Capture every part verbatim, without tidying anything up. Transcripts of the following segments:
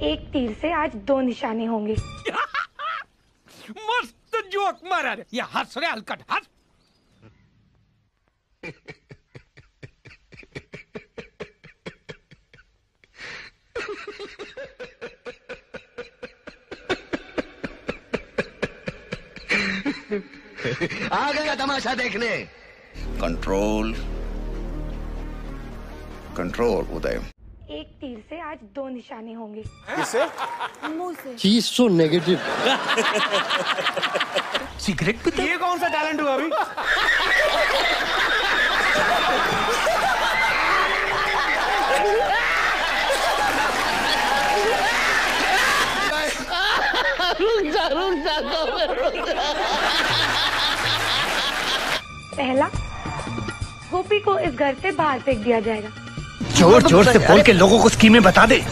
एक तीर से आज दो निशाने होंगे। मस्त जोक मारा रे, ये हंस रे हलकट हंस। आ गया तमाशा देखने। Control control Uday. एक तीर से आज दो निशाने होंगे। किससे? मुंह से। चीज सो नेगेटिव। सिगरेट पीते? ये कौन सा टैलेंट हुआ अभी? रुक जा रुक जा पहला, गोपी को इस घर से बाहर फेंक दिया जाएगा। जोर जोर से बोल के लोगों को स्कीमें बता दे।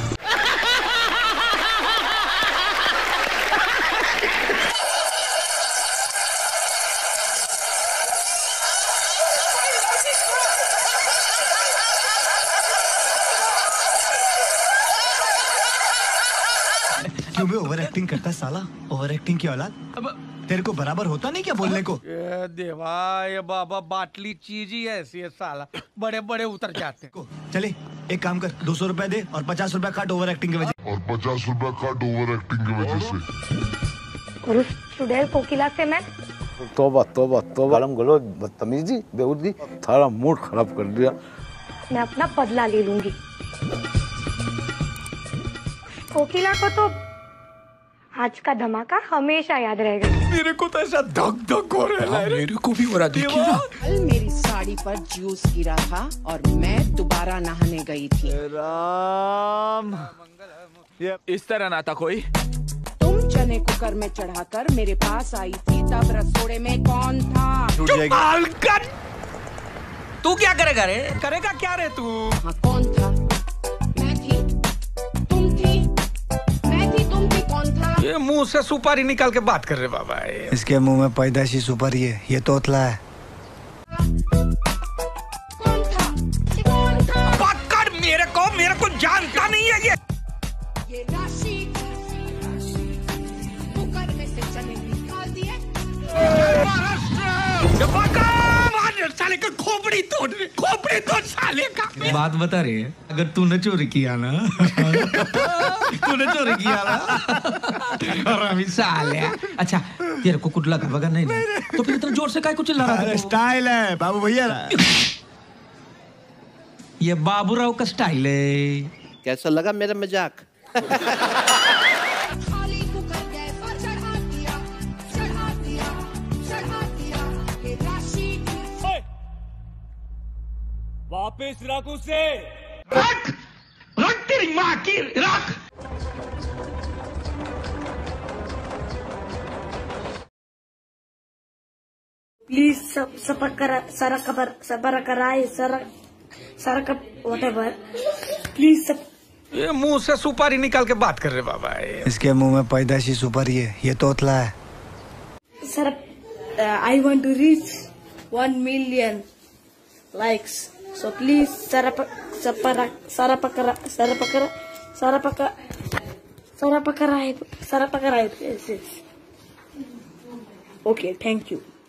क्यों भी ओवर एक्टिंग करता है साला? ओवर एक्टिंग की औलाद। अब तेरे को बराबर होता नहीं क्या बोलने को? ये देवा, ये बाबा बाटली चीज ही ऐसी है साला, बड़े बड़े उतर जाते हैं। चले एक काम कर, दो सौ रुपए दे और पचास रुपए काट ओवर एक्टिंग की वजह। और पचास रुपए काट ओवर एक्टिंग की वजह से। और उस चुड़ैल कोकिला से मैं तौबा तौबा तौबा, गालम गलौज, बदतमीजी, बेहुदगी, सारा मूड खराब कर दिया। मैं अपना बदला ले लूंगी। कोकिला को तो आज का धमाका हमेशा याद रहेगा। मेरे को तो ऐसा धक धक हो रहा है। मेरे को भी हो रहा देखिए ना। कल मेरी साड़ी पर जूस गिरा था और मैं दोबारा नहाने गई थी। राम, ये इस तरह ना था कोई। तुम चने कुकर में चढ़ाकर मेरे पास आई थी, तब रसोड़े में कौन था? तू क्या करेगा रे? करेगा क्या रे तू? हाँ, कौन था? मैं थी, तुम थी, मैं थी, तुम थी, कौन था? ये मुंह से सुपारी निकाल के बात कर रहे बाबा। ये इसके मुंह में पैदाइशी सुपारी है, ये तोतला है। कौन था? कौन था? पकड़ मेरे को, मेरे को जानता नहीं है ये। ये राशि कुकर में से चने निकाल दिए। साले का खोपड़ी तोड़, खोपड़ी तोड़ साले का। बात बता रही है, अगर तूने चोरी किया ना तूने चोरी किया ना और अभी साले। अच्छा तेरे को कुछ लगा वगा नहीं, नहीं तो फिर इतना जोर से काय को चिल्ला रहा था? स्टाइल है बाबू भैया। ये बाबूराव का स्टाइल है। कैसा लगा मेरा मजाक? खाली कुकर गैस पर चढ़ा दिया, चढ़ा दिया, चढ़ा दिया। ये राशि वापिस रख उसे। रख, रख तेरी माँ की, रख। प्लीज सब सपर करा सारा खबर सबर कराए सारा सारा कप व्हाटएवर प्लीज सब। ये मुंह से सुपारी निकाल के बात कर रहे बाबा। ये इसके मुंह में पैदाइशी सुपारी है, ये तोतला है। Sir I want to reach one million likes, so please सारा सपर सारा पकड़ा सारा पकड़ा सारा पका सारा पकड़ा है सारा पकड़ा है। Okay, thank you.